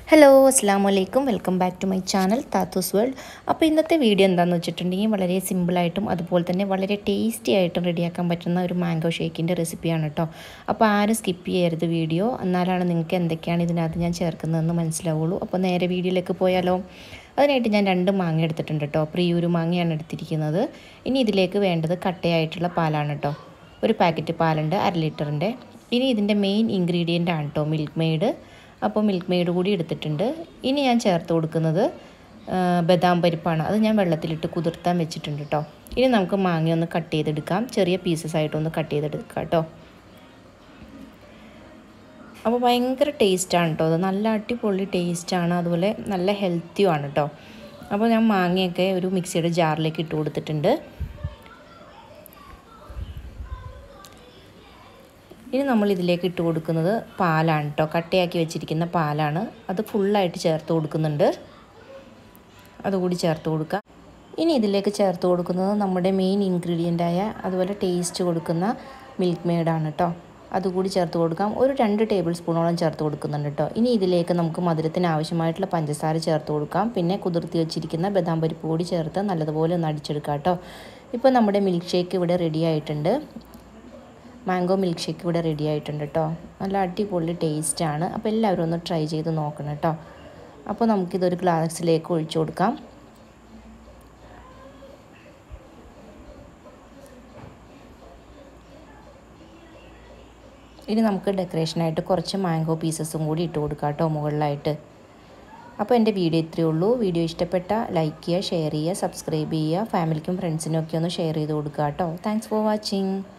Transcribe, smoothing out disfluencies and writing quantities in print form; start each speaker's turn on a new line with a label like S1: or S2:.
S1: Hello അസ്സലാമു അലൈക്കും welcome back to my channel Thathoos world. അപ്പോൾ ഇന്നത്തെ വീഡിയോ എന്താണെന്ന് വെച്ചിട്ടുണ്ടെങ്കിൽ വളരെ സിമ്പിളായിട്ടും അതുപോലെ തന്നെ വളരെ ടേസ്റ്റി ആയിട്ടും റെഡിയാക്കാൻ പറ്റുന്ന ഒരു മാംഗോ ഷേക്കിൻ്റെ റെസിപ്പിയാണ് കേട്ടോ. അപ്പോൾ ആരും സ്കിപ്പ് ചെയ്യരുത് വീഡിയോ, എന്നാലാണ് നിങ്ങൾക്ക് എന്തൊക്കെയാണ് ഇതിനകത്ത് ഞാൻ ചേർക്കുന്നതെന്ന് മനസ്സിലാവുള്ളൂ. അപ്പോൾ നേരെ വീഡിയോയിലേക്ക് പോയാലോ. അതിനായിട്ട് ഞാൻ 2 മാങ്ങ എടുത്തിട്ടുണ്ട് കേട്ടോ. പ്രിയൂര് മാങ്ങയാണ് എടുത്തിരിക്കുന്നത്. ഇനി ഇതിലേക്ക് വേണ്ടത് കട്ടയായിട്ടുള്ള പാലാണ് കേട്ടോ. ഒരു പാക്കറ്റ് പാലുണ്ട് 1/2 ലിറ്ററിൻ്റെ. ഇനി ഇതിൻ്റെ മെയിൻ ഇൻഗ്രീഡിയൻ്റ് ആണ് കേട്ടോ മിൽക്ക് മെയ്ഡ്. അപ്പോൾ മിൽക്ക് മെയ്ഡ് കൂടി എടുത്തിട്ടുണ്ട്. ഇനി ഞാൻ ചേർത്ത് കൊടുക്കുന്നത് ബദാം പരിപ്പാണ്. അത് ഞാൻ വെള്ളത്തിലിട്ട് കുതിർത്താൻ വെച്ചിട്ടുണ്ട് കേട്ടോ. ഇനി നമുക്ക് മാങ്ങ ഒന്ന് കട്ട് ചെയ്തെടുക്കാം. ചെറിയ പീസസ് ആയിട്ടൊന്ന് കട്ട് ചെയ്തെടുക്കാം കേട്ടോ. അപ്പോൾ ഭയങ്കര ടേസ്റ്റാണ് കേട്ടോ. അത് നല്ല അടിപൊളി ടേസ്റ്റാണ്, അതുപോലെ നല്ല ഹെൽത്തിയുമാണ് കേട്ടോ. അപ്പോൾ ഞാൻ മാങ്ങയൊക്കെ ഒരു മിക്സിയുടെ ജാറിലേക്ക് ഇട്ട് കൊടുത്തിട്ടുണ്ട്. ഇനി നമ്മൾ ഇതിലേക്ക് ഇട്ട് കൊടുക്കുന്നത് പാലാണ് കേട്ടോ. കട്ടയാക്കി വെച്ചിരിക്കുന്ന പാലാണ്. അത് ഫുള്ളായിട്ട് ചേർത്ത് കൊടുക്കുന്നുണ്ട്. അതുകൂടി ചേർത്ത് കൊടുക്കുക. ഇനി ഇതിലേക്ക് ചേർത്ത് കൊടുക്കുന്നത് നമ്മുടെ മെയിൻ ഇൻഗ്രീഡിയൻ്റായ അതുപോലെ ടേസ്റ്റ് കൊടുക്കുന്ന മിൽക്ക് മെയ്ഡാണ് കേട്ടോ. അതുകൂടി ചേർത്ത് കൊടുക്കാം. ഒരു 2 ടേബിൾ സ്പൂണോളം ചേർത്ത് കൊടുക്കുന്നുണ്ട് കേട്ടോ. ഇനി ഇതിലേക്ക് നമുക്ക് മധുരത്തിന് ആവശ്യമായിട്ടുള്ള പഞ്ചസാര ചേർത്ത് കൊടുക്കാം. പിന്നെ കുതിർത്തി വെച്ചിരിക്കുന്ന ബദാം പരിപ്പ് കൂടി ചേർത്ത് നല്ലതുപോലെ ഒന്ന് അടിച്ചെടുക്കാം കേട്ടോ. ഇപ്പോൾ നമ്മുടെ മിൽക്ക് ഷേക്ക് ഇവിടെ റെഡി ആയിട്ടുണ്ട്. മാംഗോ മിൽക്ക് ഷേക്ക് ഇവിടെ റെഡി ആയിട്ടുണ്ട് കേട്ടോ. നല്ല അടിപൊളി ടേസ്റ്റാണ്. അപ്പോൾ എല്ലാവരും ഒന്ന് ട്രൈ ചെയ്ത് നോക്കണം കേട്ടോ. അപ്പോൾ നമുക്കിതൊരു ഗ്ലാസ്സിലേക്ക് ഒഴിച്ചു കൊടുക്കാം. ഇനി നമുക്ക് ഡെക്കറേഷനായിട്ട് കുറച്ച് മാംഗോ പീസസും കൂടി ഇട്ട് കൊടുക്കാം കേട്ടോ മുകളിലായിട്ട്. അപ്പോൾ എൻ്റെ വീഡിയോ ഇത്രയേ ഉള്ളൂ. വീഡിയോ ഇഷ്ടപ്പെട്ട ലൈക്ക് ചെയ്യുക, ഷെയർ ചെയ്യുക, സബ്സ്ക്രൈബ് ചെയ്യുക. ഫാമിലിക്കും ഫ്രണ്ട്സിനും ഒക്കെ ഒന്ന് ഷെയർ ചെയ്ത് കൊടുക്കുക കേട്ടോ. Thanks for watching.